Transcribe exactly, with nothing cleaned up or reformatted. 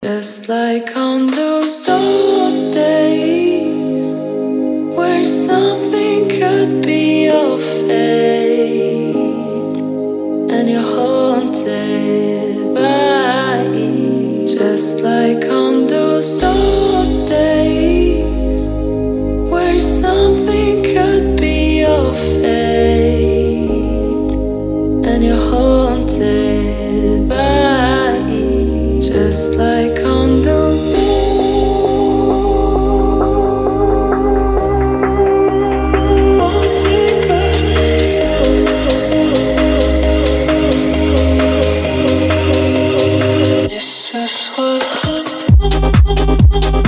Just like on those old days where something could be your fate, and you're haunted by it. Just like on those old days where something could be your fate, and you're haunted by it. Just like on those this is what